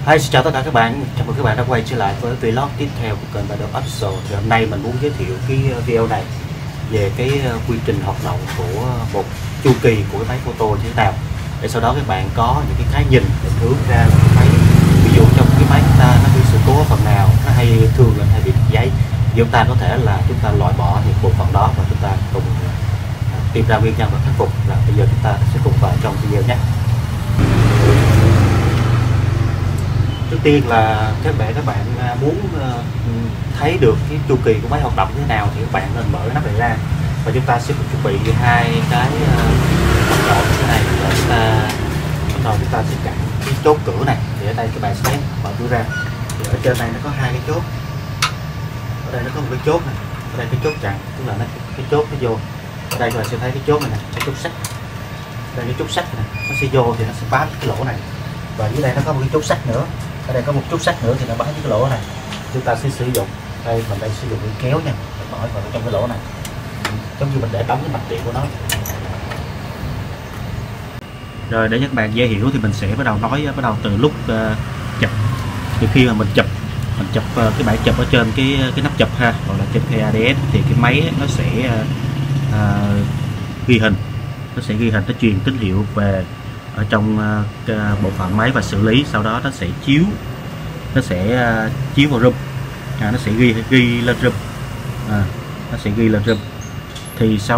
Xin chào tất cả các bạn, chào mừng các bạn đã quay trở lại với vlog tiếp theo của kênh Badoo Official. Thì hôm nay mình muốn giới thiệu cái video này về cái quy trình hoạt động của một chu kỳ của cái máy photo như thế nào, để sau đó các bạn có những cái nhìn định hướng ra là cái máy, ví dụ trong cái máy chúng ta nó bị sự cố phần nào, nó thường là hay bị giấy, thì chúng ta có thể là chúng ta loại bỏ những bộ phận đó và chúng ta cùng tìm ra nguyên nhân và khắc phục. Là bây giờ chúng ta sẽ cùng vào trong video nhé. Trước tiên là các bạn muốn thấy được cái chu kỳ của máy hoạt động như thế nào thì các bạn nên mở cái nắp này ra, và chúng ta sẽ chuẩn bị hai cái bắt đầu như thế này. Và chúng ta sẽ chặn cái chốt cửa này. Thì ở đây các bạn sẽ mở cửa ra, thì ở trên này nó có hai cái chốt, ở đây nó có một cái chốt này, ở đây cái chốt chặn, tức là cái chốt nó vô. Ở đây các bạn sẽ thấy cái chốt này nè, cái chốt sắt, đây cái chốt sắt này nó sẽ vô thì nó sẽ bám cái lỗ này, và dưới đây nó có một cái chốt sắt nữa, ở đây có một chút sắt nữa thì nó bám cái lỗ này. Chúng ta sẽ sử dụng đây, mình đây sử dụng cái kéo nha, mình bỏ vào trong cái lỗ này, giống như mình để đóng cái mạch điện của nó. Rồi để các bạn dễ hiểu thì mình sẽ bắt đầu từ lúc chụp. Thì khi mà mình chụp cái bảng chụp ở trên cái nắp chụp ha, hoặc là trên cái ADS, thì cái máy nó sẽ ghi hình, nó truyền tín hiệu về ở trong bộ phận máy và xử lý. Sau đó nó sẽ chiếu vào room, nó sẽ ghi lên room, nó sẽ ghi lên room. Thì sau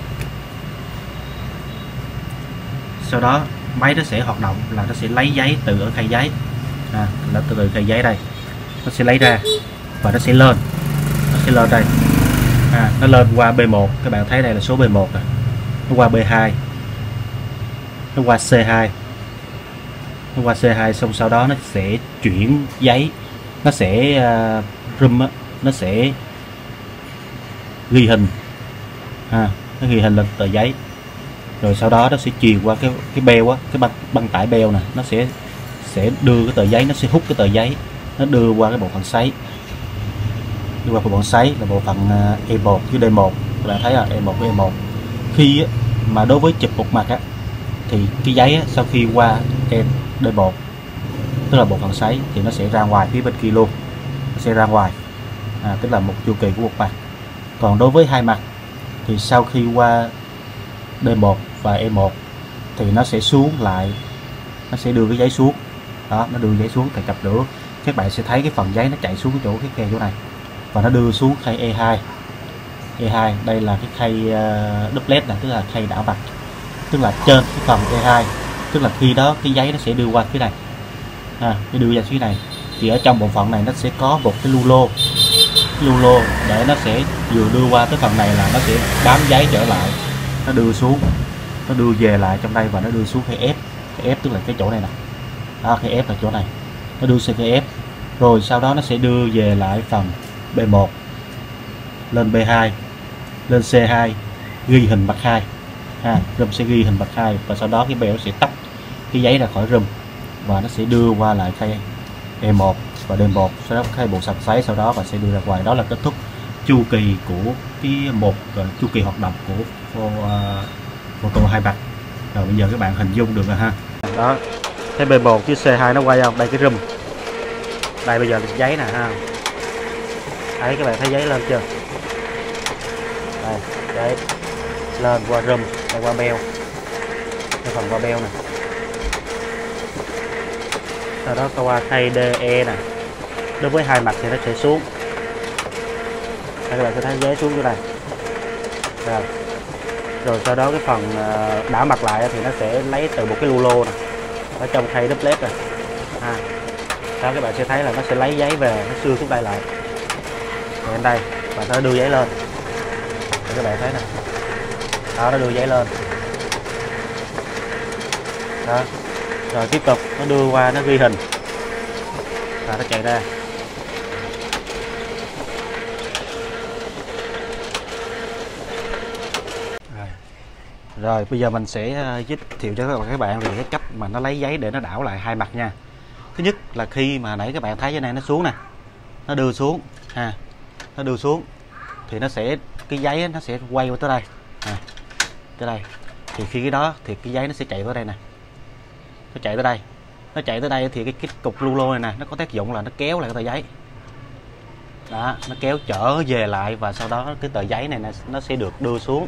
đó máy nó sẽ hoạt động, là nó sẽ lấy giấy từ ở khay giấy, là từ khay giấy đây nó sẽ lấy ra và nó sẽ lên đây, nó lên qua B1. Các bạn thấy đây là số B1 rồi, nó qua B2, nó qua C2, xong sau đó nó sẽ chuyển giấy, nó sẽ room, nó sẽ ghi hình, nó ghi hình lên tờ giấy, rồi sau đó nó sẽ truyền qua cái beo á, cái băng tải beo nè, nó sẽ đưa cái tờ giấy, nó sẽ hút cái tờ giấy, nó đưa qua cái bộ phận sấy, là bộ phận E1 với D1. Các bạn thấy là E1 với E1. Khi mà đối với chụp một mặt á, thì cái giấy sau khi qua em D1, tức là bộ phận sấy, thì nó sẽ ra ngoài phía bên kia luôn, nó sẽ ra ngoài, tức là một chu kỳ của một mặt. Còn đối với hai mặt thì sau khi qua D1 và E1 thì nó sẽ xuống lại, nó sẽ đưa cái giấy xuống đó, nó đưa giấy xuống thì cặp lửa các bạn sẽ thấy cái phần giấy nó chạy xuống cái khe chỗ này, và nó đưa xuống khay E2. Đây là cái khay duplex này, tức là khay đảo mặt, tức là trên cái phần E2, tức là khi đó cái giấy nó sẽ đưa qua phía này, nó đưa ra phía này. Thì ở trong bộ phận này nó sẽ có một cái lu lô để nó sẽ vừa đưa qua cái phần này là nó sẽ bám giấy trở lại, nó đưa xuống, nó đưa về lại trong đây, và nó đưa xuống khay F, tức là cái chỗ này nè, khay F là chỗ này, nó đưa sang khay F, rồi sau đó nó sẽ đưa về lại phần B1, lên B2, lên C2, ghi hình mặt 2, room sẽ ghi hình mặt 2, và sau đó cái beo sẽ tách cái giấy ra khỏi room và nó sẽ đưa qua lại khay E1 và D1, sau đó khay bộ sạc sấy, sau đó và sẽ đưa ra ngoài. Đó là kết thúc chu kỳ của chu kỳ hoạt động của photo hai mặt. Rồi bây giờ các bạn hình dung được rồi ha. Đó, cái B1 với C2 nó quay không? Đây cái room. Đây bây giờ là giấy nè ha. Đấy, các bạn thấy giấy lên chưa? Đây, giấy lên qua room, đây qua beo, cái phần qua beo nè, sau đó qua khay DE nè. Đối với hai mặt thì nó sẽ xuống, đây các bạn sẽ thấy giấy xuống như này. Rồi sau đó cái phần đảo mặt lại thì nó sẽ lấy từ một cái lu lô nè ở trong khay duplex rồi, sau các bạn sẽ thấy là nó sẽ lấy giấy về, nó xưa xuống đây lại, rồi đây và nó đưa giấy lên. Để các bạn thấy nè, đó, nó đưa giấy lên đó, rồi tiếp tục nó đưa qua, nó ghi hình, và nó chạy ra. Rồi bây giờ mình sẽ giới thiệu cho các bạn về cái cách mà nó lấy giấy để nó đảo lại hai mặt nha. Thứ nhất là khi mà nãy các bạn thấy cái này nó xuống nè, nó đưa xuống nó đưa xuống thì nó sẽ, cái giấy nó sẽ quay qua tới đây, tới đây. Thì khi cái đó thì cái giấy nó sẽ chạy tới đây nè, nó chạy tới đây, nó chạy tới đây thì cái cục lu lô này nè nó có tác dụng là nó kéo lại cái tờ giấy đó, nó kéo trở về lại, và sau đó cái tờ giấy này nó sẽ được đưa xuống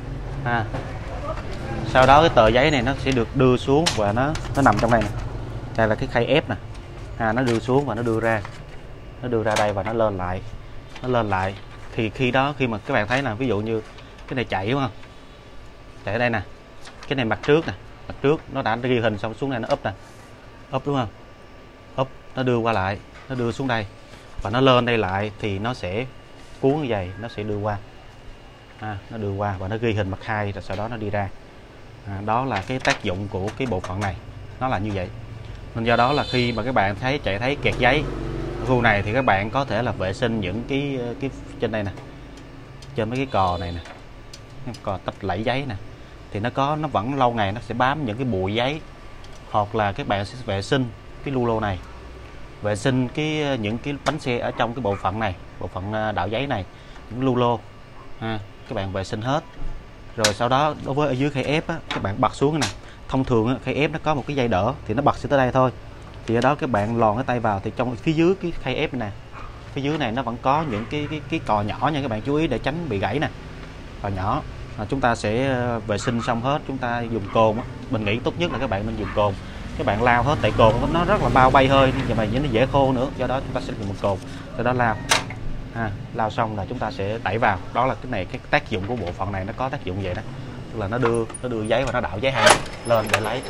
sau đó cái tờ giấy này nó sẽ được đưa xuống và nó nằm trong đây nè. Đây là cái khay ép nè, nó đưa xuống và nó đưa ra đây và nó lên lại. Thì khi mà các bạn thấy là ví dụ như cái này chạy đúng không, chạy ở đây nè, cái này mặt trước nó đã ghi hình xong, xuống này nó úp nè, úp đúng không, úp nó đưa qua lại, nó đưa xuống đây và nó lên đây lại, thì nó sẽ cuốn như vậy, nó sẽ đưa qua nó đưa qua và nó ghi hình mặt 2, rồi sau đó nó đi ra. Đó là cái tác dụng của cái bộ phận này, nó là như vậy. Nên do đó là khi mà các bạn thấy kẹt giấy ở khu này thì các bạn có thể là vệ sinh những cái trên đây nè, trên mấy cái cò này nè, cái cò tách lẫy giấy nè, thì nó vẫn lâu ngày nó sẽ bám những cái bụi giấy, hoặc là các bạn sẽ vệ sinh cái lu lô này, vệ sinh những cái bánh xe ở trong cái bộ phận này, bộ phận đạo giấy này, những lu lô các bạn vệ sinh hết. Rồi sau đó đối với ở dưới khay ép các bạn bật xuống nè, thông thường khay ép nó có một cái dây đỡ thì nó bật sẽ tới đây thôi, thì ở đó các bạn lòn cái tay vào, thì trong phía dưới cái khay ép này nè, phía dưới này nó vẫn có những cái cò nhỏ nha, các bạn chú ý để tránh bị gãy nè, cò nhỏ. Chúng ta sẽ vệ sinh xong hết, chúng ta dùng cồn mình nghĩ tốt nhất là các bạn nên dùng cồn, các bạn lao hết, tại cồn nó rất là bao bay hơi nhưng mà nó dễ khô nữa, do đó chúng ta sẽ dùng một cồn, sau đó lao xong là chúng ta sẽ đẩy vào. Đó là cái tác dụng của bộ phận này, nó có tác dụng vậy đó, tức là nó đưa giấy và nó đảo giấy hai lên để lấy.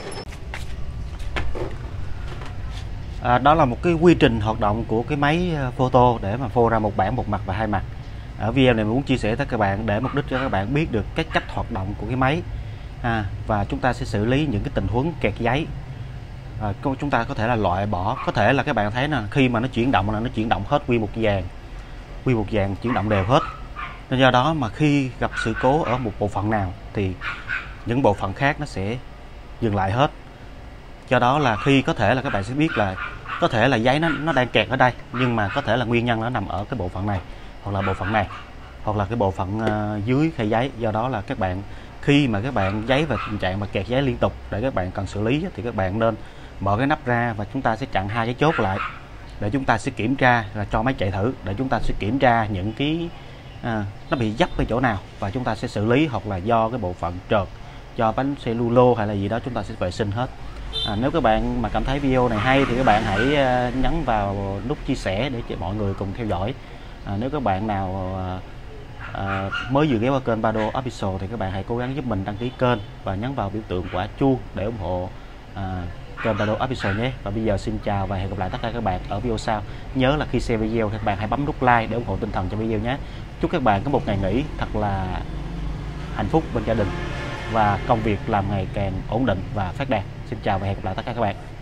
Đó là một cái quy trình hoạt động của cái máy photo để mà phô ra một bản một mặt và hai mặt. Ở video này mình muốn chia sẻ với các bạn để mục đích cho các bạn biết được cái cách hoạt động của cái máy, và chúng ta sẽ xử lý những cái tình huống kẹt giấy. Chúng ta có thể là loại bỏ, có thể là các bạn thấy là khi mà nó chuyển động là nó chuyển động hết nguyên một dàn chuyển động đều hết, nên do đó mà khi gặp sự cố ở một bộ phận nào thì những bộ phận khác nó sẽ dừng lại hết. Do đó là khi có thể là các bạn sẽ biết là có thể là giấy nó đang kẹt ở đây, nhưng mà có thể là nguyên nhân nó nằm ở cái bộ phận này, hoặc là bộ phận này, hoặc là cái bộ phận dưới khay giấy. Do đó là các bạn khi mà các bạn giấy vào tình trạng mà kẹt giấy liên tục để các bạn cần xử lý thì các bạn nên mở cái nắp ra và chúng ta sẽ chặn hai cái chốt lại để chúng ta sẽ kiểm tra, là cho máy chạy thử để chúng ta sẽ kiểm tra những cái nó bị dấp ở chỗ nào và chúng ta sẽ xử lý, hoặc là do cái bộ phận trượt, do bánh xe lu lô hay là gì đó, chúng ta sẽ vệ sinh hết. Nếu các bạn mà cảm thấy video này hay thì các bạn hãy nhấn vào nút chia sẻ để cho mọi người cùng theo dõi. Nếu các bạn nào mới vừa ghé qua kênh Bado Official thì các bạn hãy cố gắng giúp mình đăng ký kênh và nhấn vào biểu tượng quả chuông để ủng hộ kênh Bado Official nhé. Và bây giờ xin chào và hẹn gặp lại tất cả các bạn ở video sau. Nhớ là khi xem video các bạn hãy bấm nút like để ủng hộ tinh thần cho video nhé. Chúc các bạn có một ngày nghỉ thật là hạnh phúc bên gia đình và công việc làm ngày càng ổn định và phát đạt. Xin chào và hẹn gặp lại tất cả các bạn.